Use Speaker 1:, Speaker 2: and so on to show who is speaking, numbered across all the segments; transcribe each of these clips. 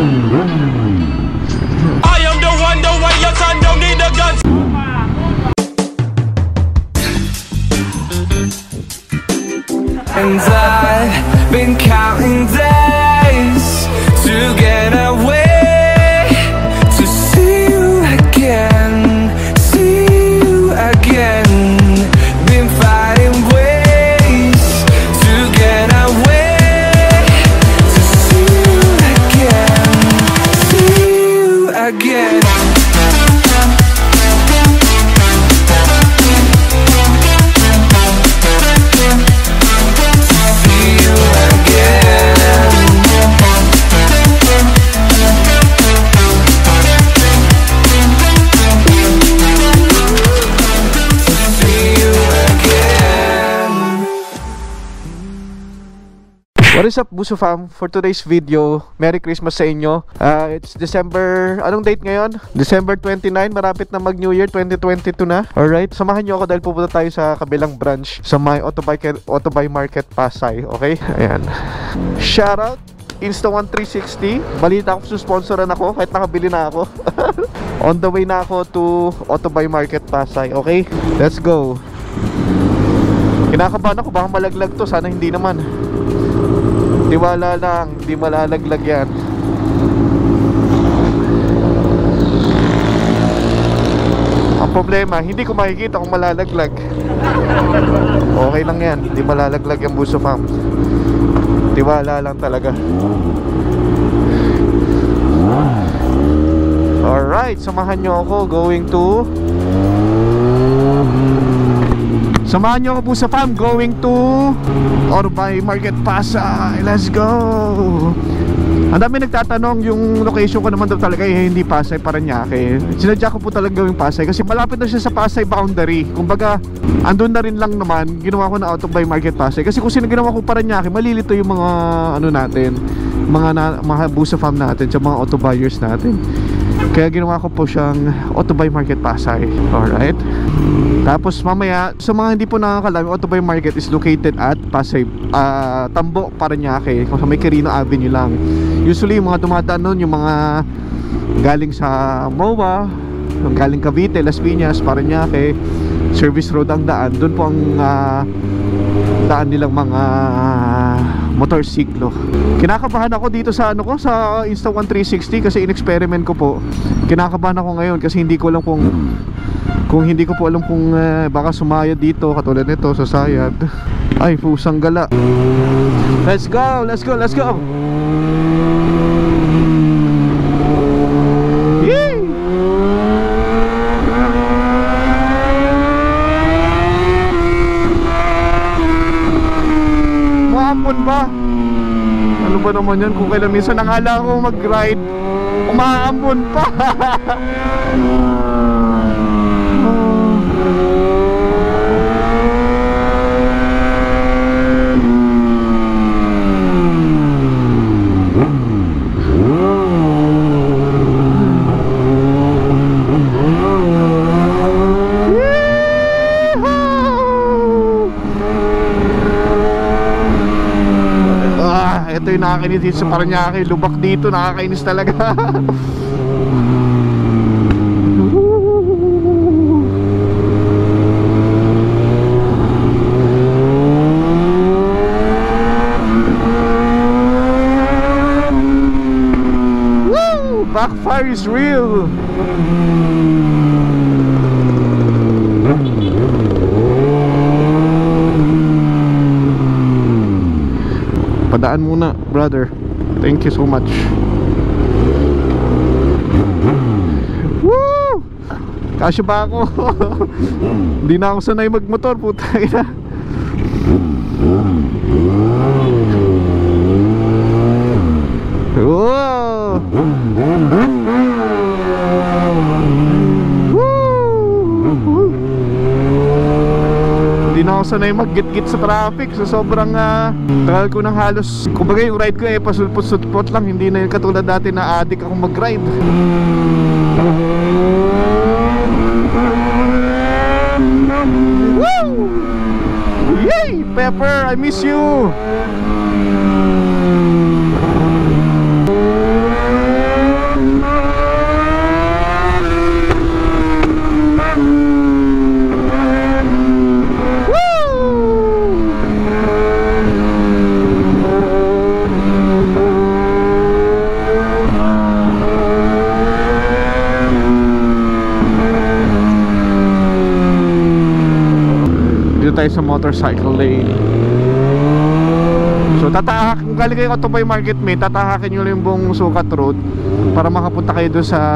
Speaker 1: I am the one, the way your son don't need a gun.
Speaker 2: And I've been counting days to get away, to see you again, see you again. Been finding ways to get away, to see you again, see you again.
Speaker 3: What is up, Buso Fam? For today's video, Merry Christmas sa inyo. It's December, anong date ngayon? December 29, marapit na mag New Year, 2022 na. Alright, samahan nyo ako dahil pupunta tayo sa kabilang branch sa may Autobuy Market Pasay. Okay? Ayan. Shoutout Insta1360. Balita ako, susponsoran ako kahit nakabili na ako. On the way na ako to Autobuy Market Pasay. Okay? Let's go. Kinakabahan ako, baka malaglag to. Sana hindi naman. Tiwala lang, di malalaglag yan. Ang problema, hindi ko makikita kung malalaglag. Okay lang yan, di malalaglag yung Buso Fam. Tiwala lang talaga. Alright, samahan nyo ako going to Buso Fam, going to Autobuy Market Pasay. Let's go. Ang dami nagtatanong, yung location ko naman daw talaga hindi Pasay, Parañaque. Sinadya ko po talagang gawing Pasay kasi malapit na siya sa Pasay boundary. Kumbaga, andun na rin lang naman. Ginawa ko na Autobuy Market Pasay kasi kung sino ginawa ko Parañaque, malilito yung mga ano natin, mga Buso Fam natin, sa mga auto buyers natin. Kaya ginawa ko po siyang Autobuy Market Pasay. Alright. Tapos mamaya, sa mga hindi po nakakalam, yung Autobuy Market is located at Pasay, Tambo, Parañaque. Kung sa may Quirino Avenue lang. Usually yung mga dumadaan nun, yung mga galing sa MOA, yung galing Cavite, Las Piñas, Parañaque, Service Road ang daan. Doon po ang daan nilang mga motorsiklo. Kinakabahan ako dito sa ano ko, sa Insta1360 kasi in-experiment ko po. Kinakabahan ako ngayon kasi hindi ko alam kung baka sumaya dito katulad nito sa sayad. Ay, pusang gala. Let's go, let's go, let's go. Yee! Maambon ba? Ano ba naman yan? Kung kailan minsan nangala ko mag-ride, umaambon pa. Ito yung nakakainis dito sa Parañaque. Lubak dito, nakakainis talaga. Woo! Backfire is real. Padaan muna, brother. Thank you so much. Woo! Kasya ba ako? Hindi na ako sanay magmotor, putang ina. Wow! Hindi na ako sanay mag-git-git sa traffic. So sobrang tagal ko ng halos. Kumbaga yung ride ko pasulpot-sulpot lang. Hindi na yung katulad dati na addict akong mag-ride. Woo! Yay! Pepper, I miss you! tayo sa motorcycle lane. So kung galing kayo Otobay Market May, tatahakin nyo lang yung buong Sukat Road para makapunta kayo doon sa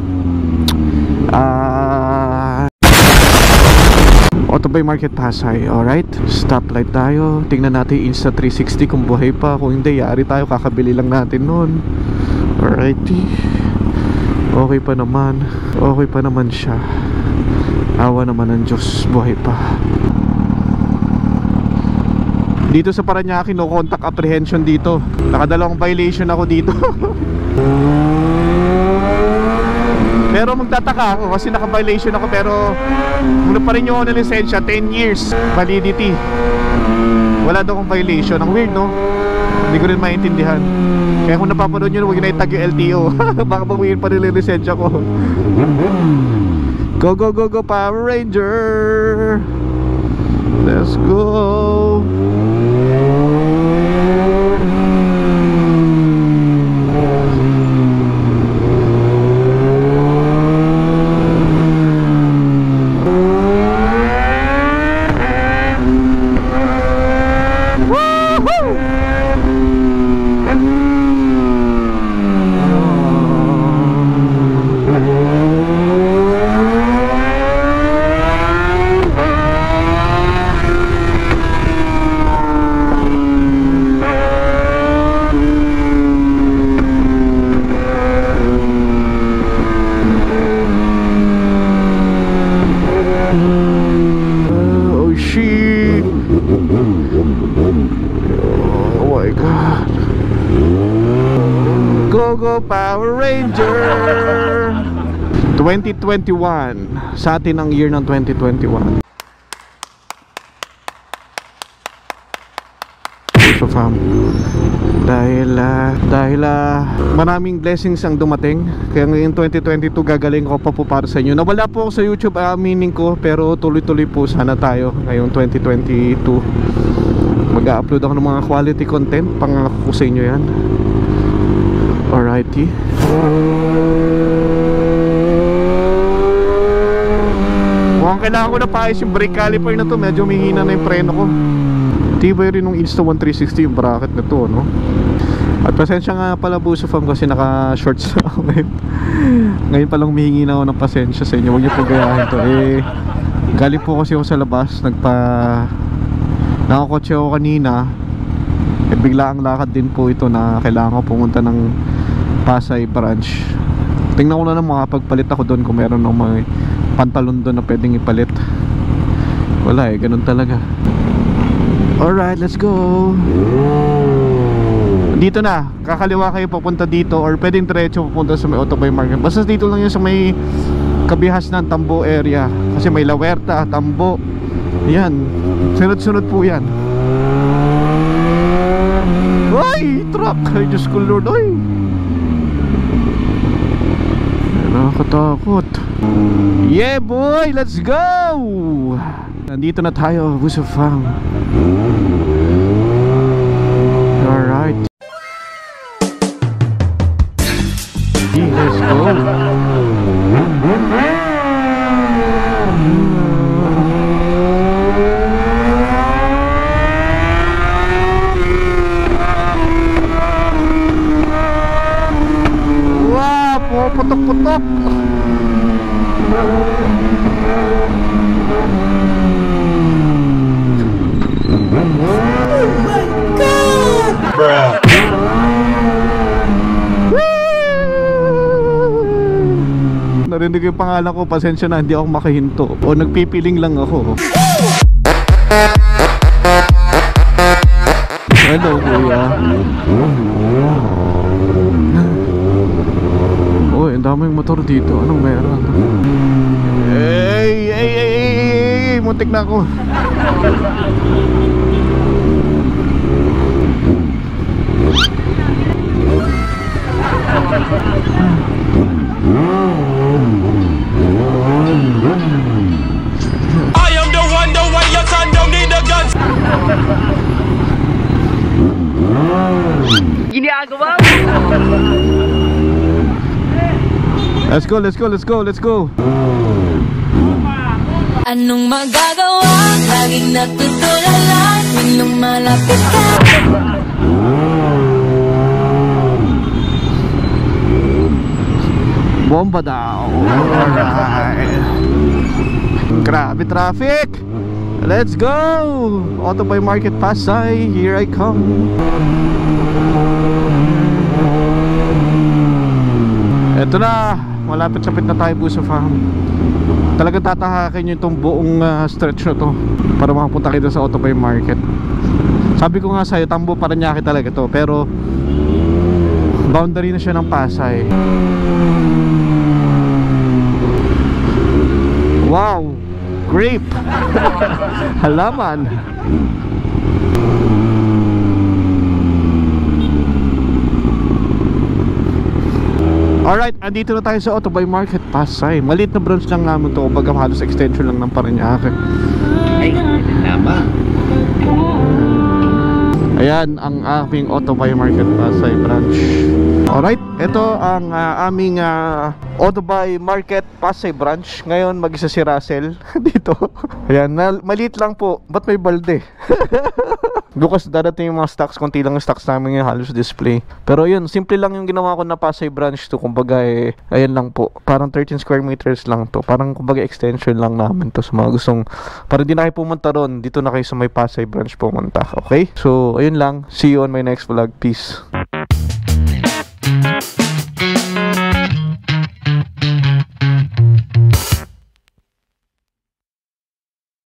Speaker 3: Otobay Market Pasay. Alright, stoplight tayo. Tingnan natin Insta360 kung buhay pa. Kung hindi, yari tayo, kakabili lang natin nun. Alrighty. Okay pa naman. Okay pa naman siya. Awa naman ng Diyos, buhay pa. Dito sa Parañaque, no contact apprehension dito. Nakadalawang violation ako dito. Pero magtataka ako kasi naka-violation ako, pero muna pa rin yung ako na lisensya, 10 years validity. Wala daw akong violation. Ang weird, no? Hindi ko rin maintindihan. Kaya kung napapanood nyo, huwag na itag yung LTO. Baka weird pa rin yung lisensya ko. Go, go, go, go, Power Ranger! Let's go! Go Power Ranger! 2021. Sa atin ang year ng 2021. So fam, dahil maraming blessings ang dumating, kaya ngayon 2022 gagaling ko pa po para sa inyo. Nawala po ako sa YouTube, aminin ko, pero tuloy-tuloy po sana tayo ngayong 2022. Mag-upload ako ng mga quality content, pangako ko sa inyo yan. Alrighty. Mukhang kailangan ko na paayos yung brake caliper na to. Medyo mahina na yung preno ko. Tibay rin yung Insta160 yung bracket na to, no? At pasensya nga pala Buso Fam kasi naka-shorts ako ngayon. Ngayon palang humihingi na ako ng pasensya sa inyo. Huwag niyo po gayahin to. Galing po kasi ako sa labas. Nakakotse ako kanina. Bigla ang lakad din po ito na kailangan ko pumunta ng Pasay branch. Tingnan ko na lang makapagpalit ako doon kung meron ng mga pantalon doon na pwedeng ipalit. Wala ganun talaga. Alright, let's go. Dito na, kakaliwa kayo papunta dito or pwedeng diretso papunta sa may Otobay Market. Basta dito lang yun sa may kabihas ng Tambo area. Kasi may La Huerta, Tambo. Yan, sunod-sunod po yan. Ay, truck! Ay, Diyos ko Lord, ay! Nakakatakot. Yeah boy, let's go! Nandito na tayo, Buso Fam. Alright. Let's go. Putok-putok. Oh my God! Bruh. Narinig yung pangalan ko, pasensya na, hindi ako makahinto. O nagpipiling lang ako. Hello kuya. Ang daming motor dito. Anong meron? Hey, muntik na ako.
Speaker 1: I am the one, the way your son don't need the guns.
Speaker 4: Ginagawa mo.
Speaker 3: Let's go, let's go, let's go, let's go.
Speaker 4: Anong magagawa? Laging natutulala tuwing lumalapit ka.
Speaker 3: Bomba daw. Alright. Grabe traffic. Let's go! Autobay Market Pasay, here I come. Eto na, malapit-sapit na tayo po sa farm. Talagang tatahakin nyo itong buong stretch na to para makapunta kayo sa Autobay Market. Sabi ko nga sa'yo, Tambo Paranaque talaga to, pero boundary na siya ng Pasay. Wow! Grape! Halaman! Alright, andito na tayo sa Autobay Market Pasay. Maliit na branch lang namin to, kumbaga halos extension lang ng Paranaque.
Speaker 5: Ay, tama.
Speaker 3: Ayan ang aming Autobay Market Pasay branch. Alright, ito ang aming Autobay Market Pasay branch. Ngayon mag-isa si Russell dito. Ayan, maliit lang po. Ba't may balde? Bukas dadating yung mga stocks. Kunti lang yung stocks namin yung halos display. Pero yun, simple lang yung ginawa ko na Pasay branch to. Kumbaga ayan lang po. Parang 13 square meters lang to. Parang kumbaga extension lang namin to. Sa mga gustong, para di na kayo pumunta ron, dito na kayo sa may Pasay branch pumunta. Okay? So, ayun lang. See you on my next vlog. Peace.